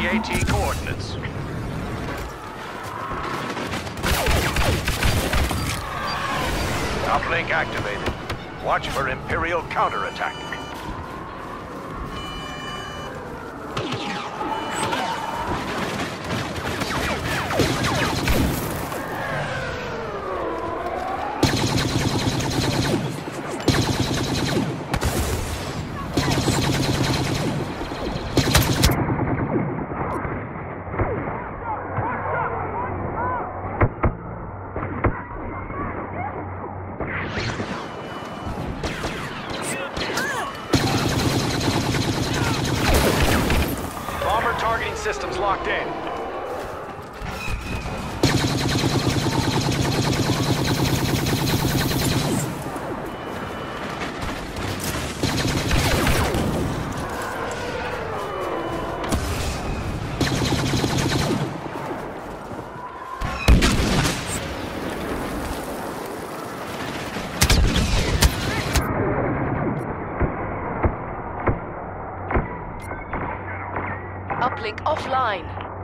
AT coordinates. Uplink activated. Watch for Imperial counterattack. Systems locked in. Uplink offline.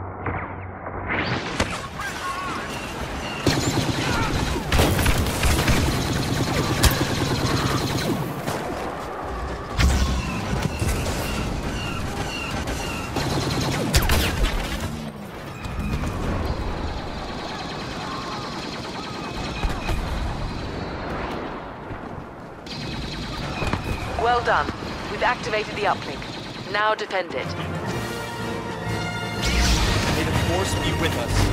Well done. We've activated the uplink. Now defend it. May the Force be with us.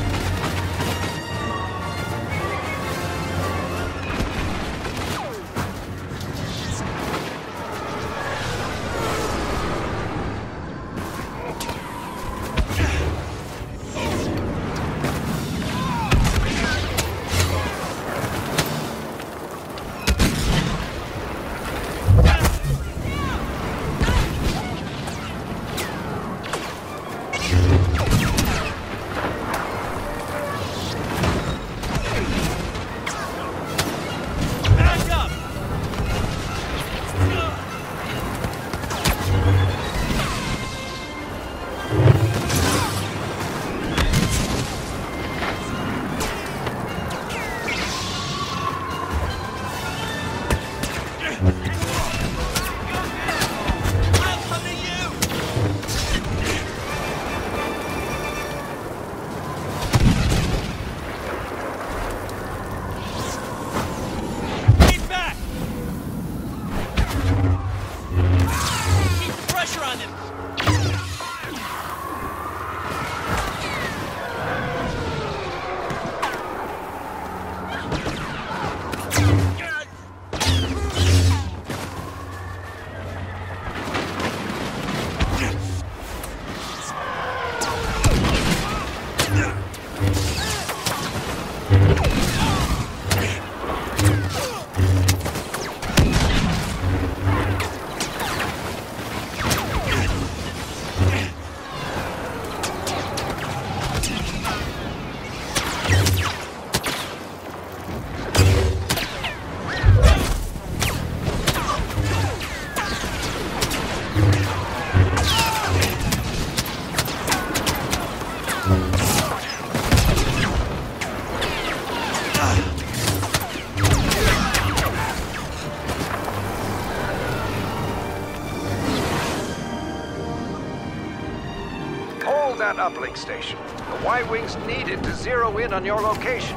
That uplink station. The Y-Wings needed to zero in on your location.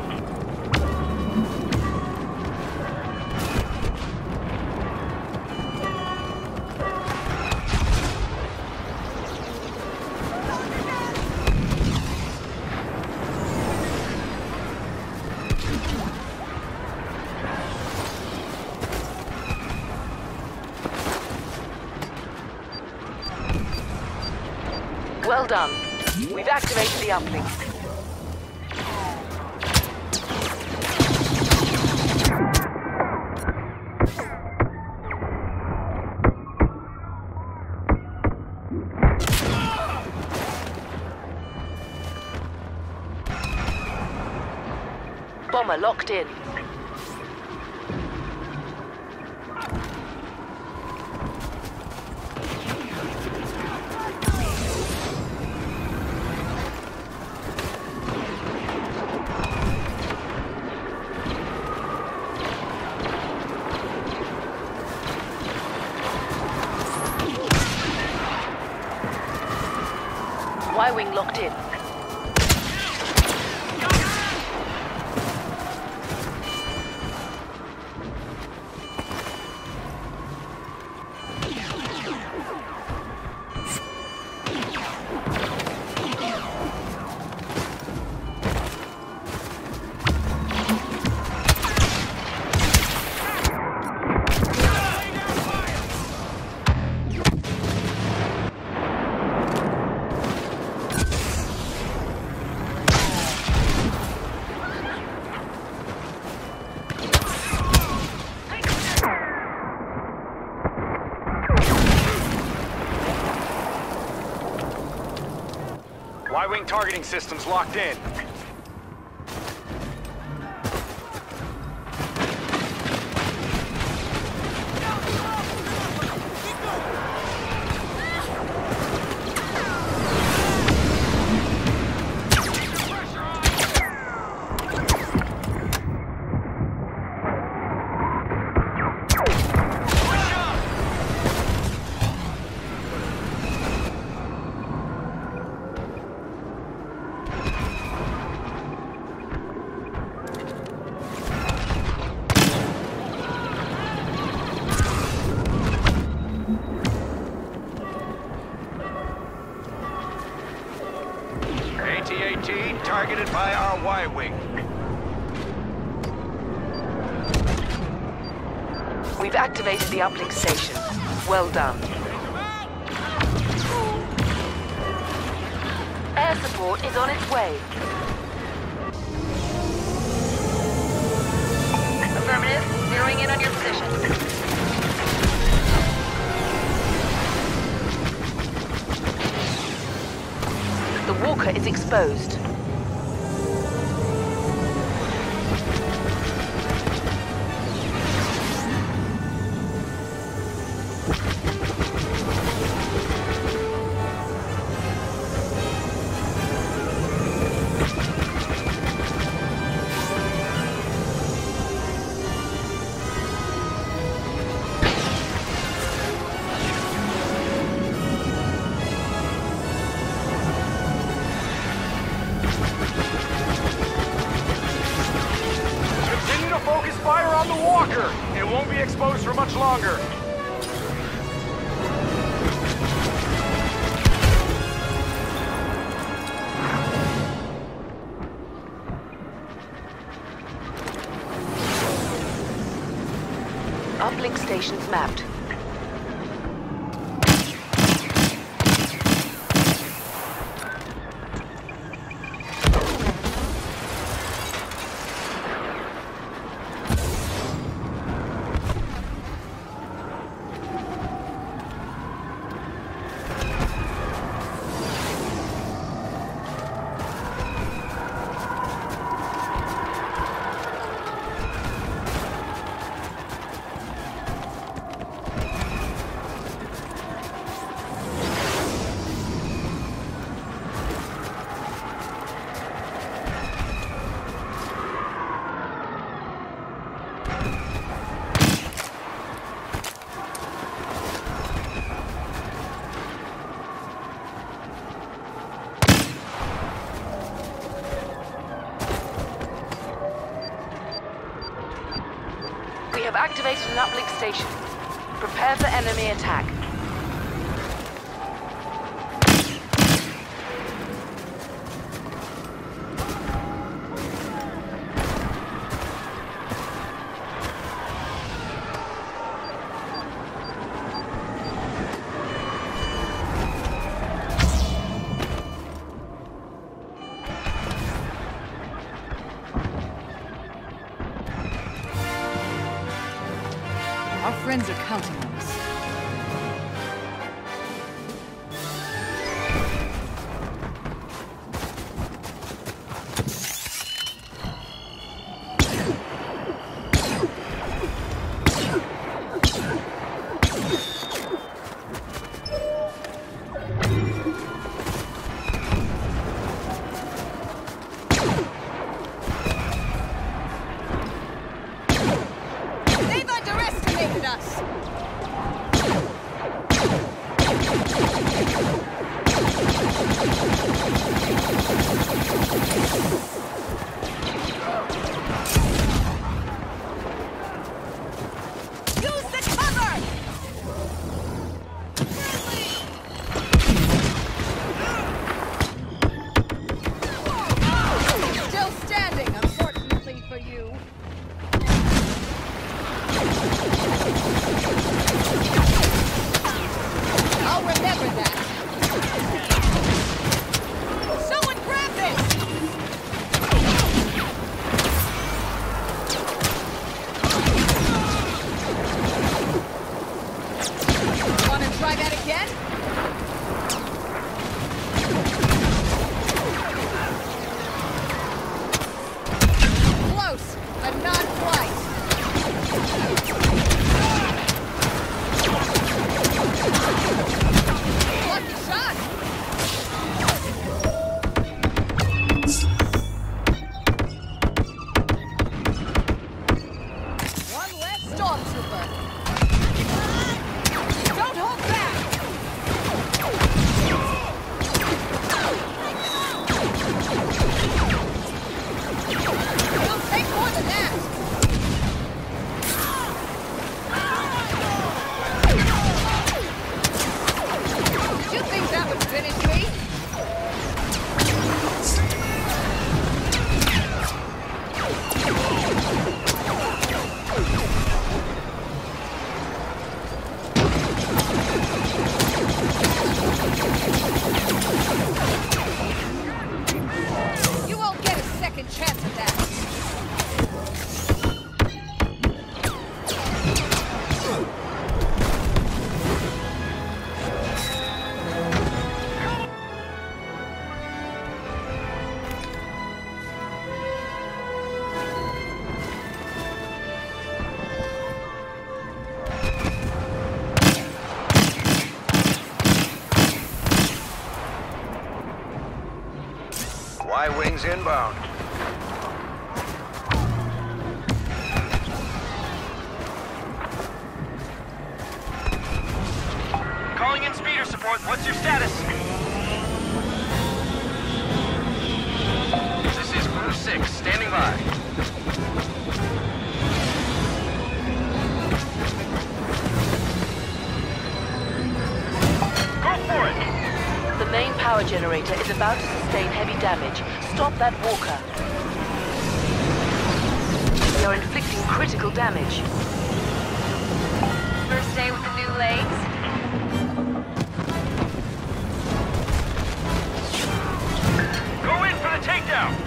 Well done. We've activated the uplink. Bomber locked in. Y-wing locked in. Y-wing targeting systems locked in. AT-AT targeted by our Y-wing. We've activated the uplink station. Well done. Air support is on its way. Affirmative. Zeroing in on your position. The walker is exposed. Continue to focus fire on the walker. It won't be exposed for much longer. Uplink stations mapped. We have activated an uplink station. Prepare for enemy attack. Our friends are counting on us. They've underestimated us! Y-wings inbound. Calling in speeder support. What's your status? This is Crew 6, standing by. Go for it! The main power generator is about to sustain heavy damage. Stop that walker. You're inflicting critical damage. First day with the new legs? Go in for the takedown!